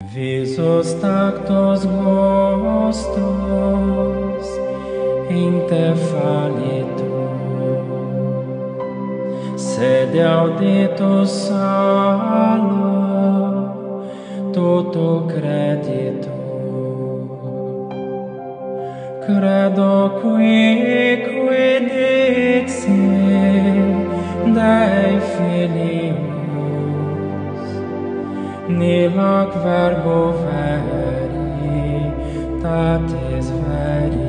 Visus tactus gustus in te fallitur, sed auditus salus tutu creditur. Credo qui dixit Dei filius, nihil verbo veritatis veri.